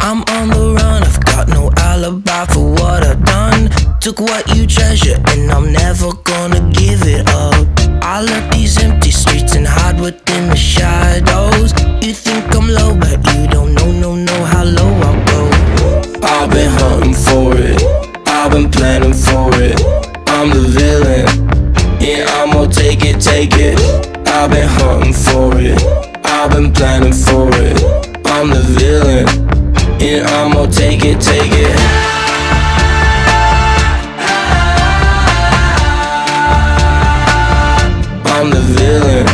I'm on the run, I've got no alibi for what I've done. Took what you treasure and I'm never gonna give it up. I left these empty streets and hide within the shadows. You think I'm low, but you don't know how low I'll go. I've been hunting for it, I've been planning for it. I'm the villain, and I'm gonna take it. I've been hunting for it, I've been planning for it. I'm the villain, and I'm gonna take it. I'm the villain.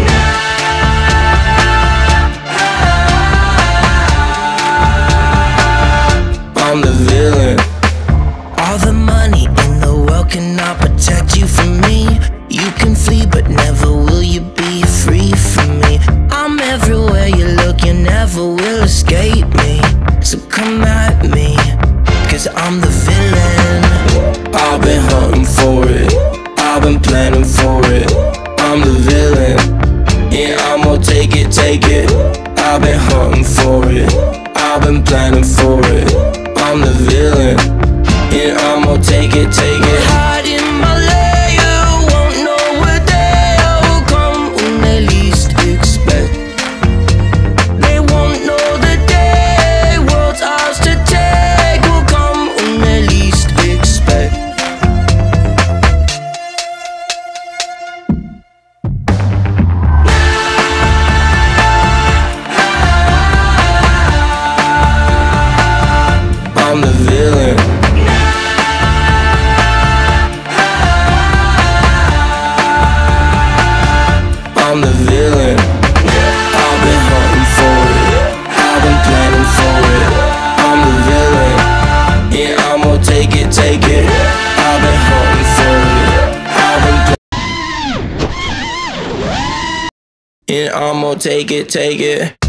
I'm the villain. All the money in the world cannot protect you from me. You can flee, but never will you be free from me. I'm everywhere you look, you never will escape me. So come at me, cause I'm the villain. I've been hunting for it, I've been planning for it. I'm the villain, and I'm gonna take it. I've been hunting for it, I've been planning for it. I'm the villain, and I'm gonna take it. Hide in my lair, won't know where they'll come when they least expect. They won't know the day world's ours to take will come when they least expect. I'm the villain. I'm the villain. I've been hunting for it, I've been planning for it. I'm the villain, and I'm gonna take it. I've been hunting for it, I've been and I'm gonna take it.